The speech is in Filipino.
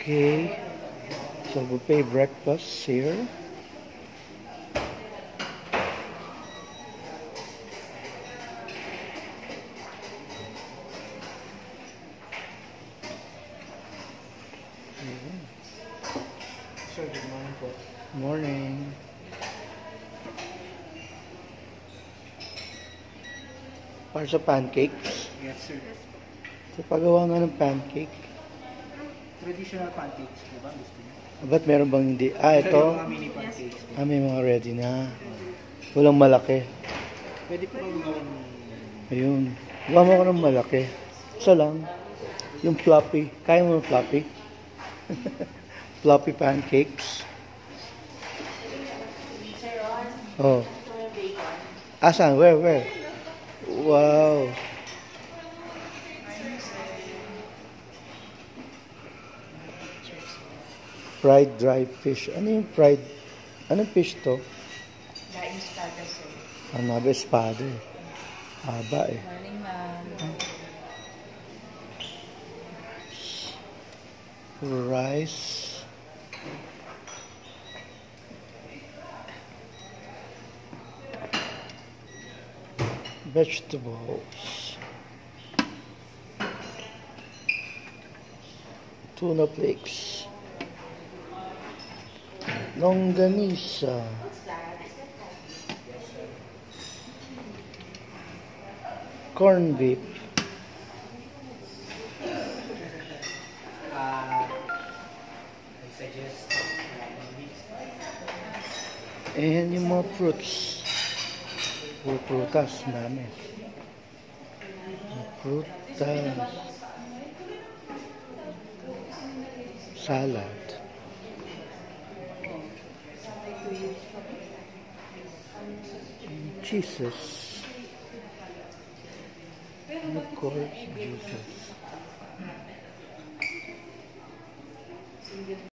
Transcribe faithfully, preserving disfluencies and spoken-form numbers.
Okay, so buffet breakfast here. Sir, good morning po. Morning. Para sa pancakes. Yes, sir. So, pagawa nga ng pancake. Traditional pancakes po ba? Gusto niyo? Ba't meron bang hindi? Ah, Sir, ito. yung mga mini pancakes po. Ah, may mga ready na. Walang malaki. Pwede po bang gawin Ayun. Gawa mo ko ng malaki. Isa lang. Yung floppy. Kaya mo yung floppy? Floppy pancakes. Oh. Asan? Where? Where? Wow. Fried dry fish. Ano yung fried? Anong fish to? La espada, sir. Ang nabe espada eh. Haba eh. Morning, ma'am. Rice. Vegetables. Tuna flakes. Longganisa. Corned beef. Uh, I suggest And yung mga fruits. Puro prutas namin. Prutas. Salad. Jesus. And of course, Jesus.